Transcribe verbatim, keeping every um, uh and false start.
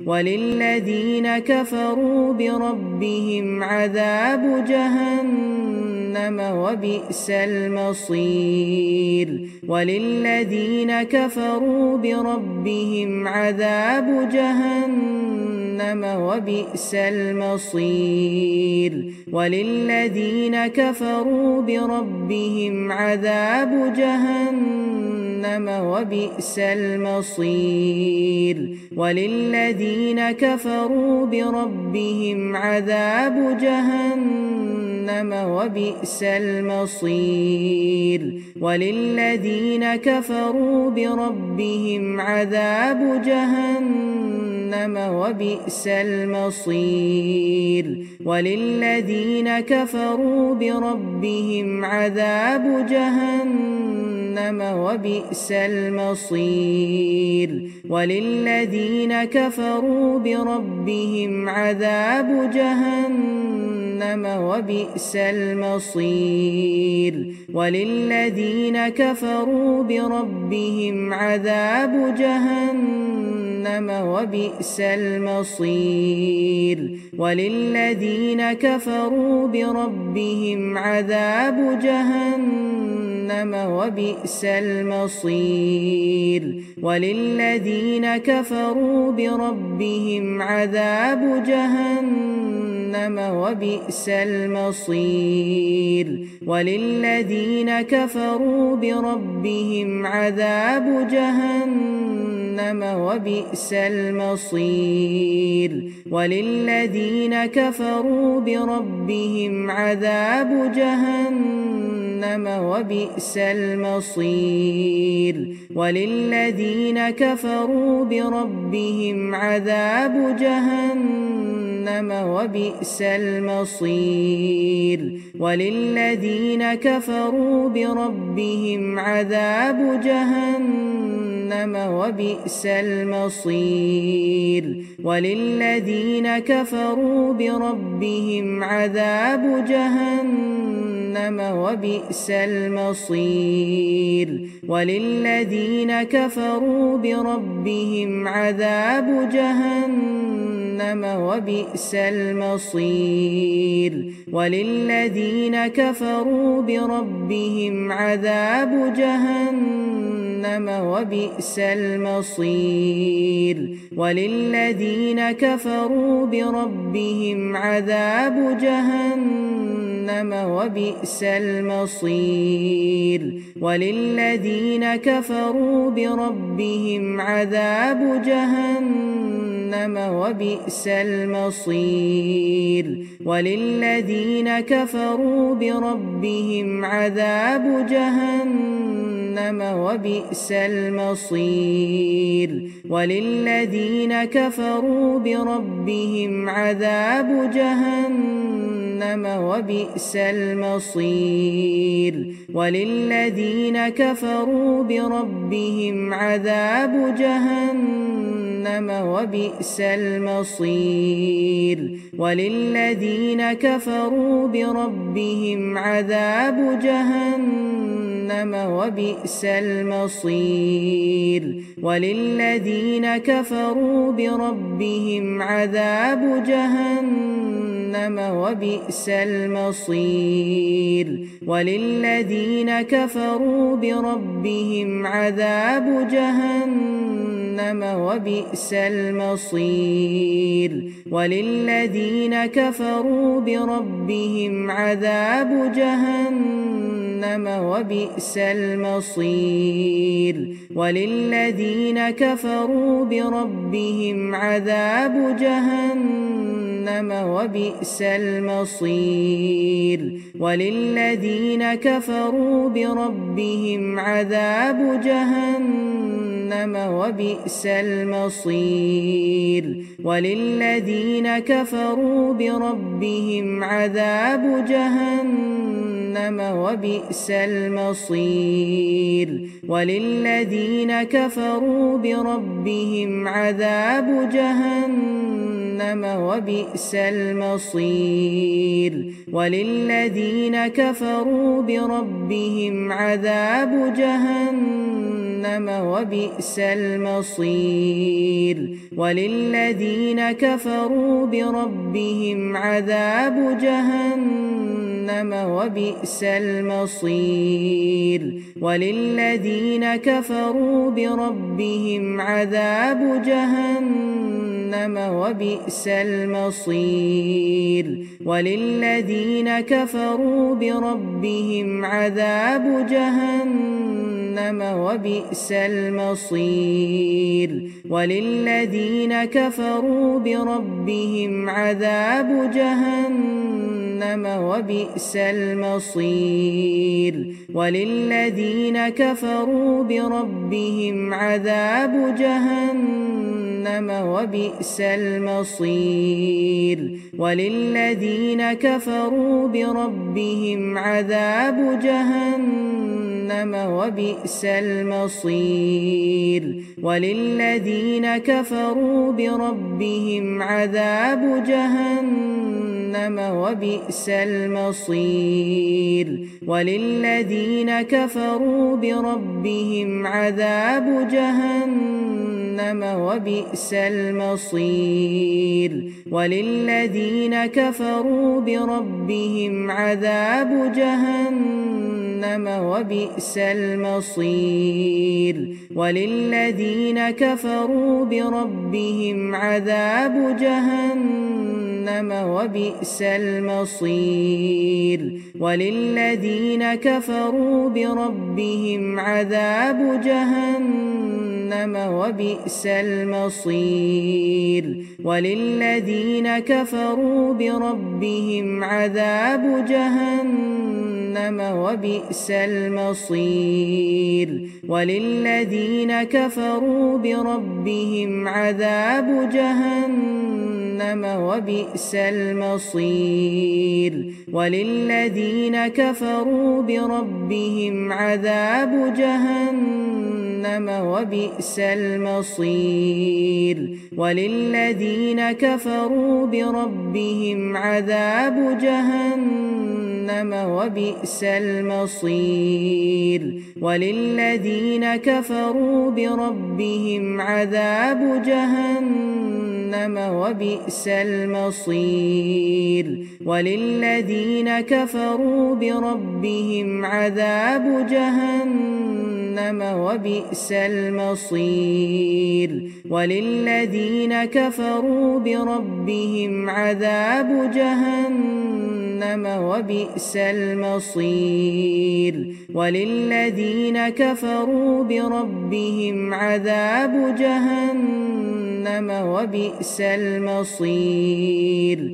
وللذين كفروا بربهم عذاب جهنم وبئس المصير وللذين كفروا بربهم عذاب جهنم وبئس المصير وللذين كفروا بربهم عذاب جهنم وبئس المصير وللذين كفروا بربهم عذاب جهنم وبئس المصير وللذين كفروا بربهم عذاب جهنم وبئس المصير وللذين كفروا بربهم عذاب جهنم وبئس المصير وللذين كفروا بربهم عذاب جهنم وبئس المصير وللذين كفروا بربهم عذاب جهنم وبئس المصير وللذين كفروا بربهم عذاب جهنم وبئس المصير وللذين كفروا بربهم عذاب جهنم وبئس المصير وللذين كفروا بربهم عذاب جهنم وبئس المصير وللذين كفروا بربهم عذاب جهنم وبئس المصير وللذين كفروا بربهم عذاب جهنم وبئس المصير وللذين كفروا بربهم عذاب جهنم وبئس المصير وللذين كفروا بربهم عذاب جهنم وبئس المصير وللذين كفروا بربهم عذاب جهنم وبئس المصير وللذين كفروا بربهم عذاب جهنم وبئس المصير وللذين كفروا بربهم عذاب جهنم وبئس المصير وللذين كفروا بربهم عذاب جهنم وبئس المصير وللذين كفروا بربهم عذاب جهنم وبئس المصير وللذين كفروا بربهم عذاب جهنم وبئس المصير وللذين كفروا بربهم عذاب جهنم وبئس المصير وللذين كفروا بربهم عذاب جهنم وبئس المصير وللذين كفروا بربهم عذاب جهنم وبئس المصير وللذين كفروا بربهم عذاب جهنم وبئس المصير وللذين كفروا بربهم عذاب جهنم وبئس المصير وللذين كفروا بربهم عذاب جهنم وبئس المصير وللذين كفروا بربهم عذاب جهنم وبئس المصير وللذين كفروا بربهم عذاب جهنم وبئس المصير وللذين كفروا بربهم عذاب جهنم وبئس المصير وللذين كفروا بربهم عذاب جهنم وبئس المصير وللذين كفروا بربهم عذاب جهنم وبئس المصير وللذين كفروا بربهم عذاب جهنم وبئس المصير وللذين كفروا بربهم عذاب جهنم وبئس المصير وللذين كفروا بربهم عذاب جهنم وبئس المصير وللذين كفروا بربهم عذاب جهنم وبئس المصير وللذين كفروا بربهم عذاب جهنم وبئس المصير وللذين كفروا بربهم عذاب جهنم وبئس المصير وللذين كفروا بربهم عذاب جهنم وبئس المصير وللذين كفروا بربهم عذاب جهنم وبئس المصير وللذين كفروا بربهم عذاب جهنم وبئس المصير وللذين كفروا بربهم عذاب جهنم وبئس المصير وللذين كفروا بربهم عذاب جهنم وبئس المصير وللذين كفروا بربهم عذاب جهنم وبئس المصير وللذين كفروا بربهم عذاب جهنم وبئس المصير وللذين كفروا بربهم عذاب جهنم وبئس المصير وللذين كفروا بربهم عذاب جهنم وبئس المصير وللذين كفروا بربهم عذاب جهنم وبئس المصير وللذين كفروا بربهم عذاب جهنم وبئس المصير وللذين كفروا بربهم عذاب جهنم وبئس المصير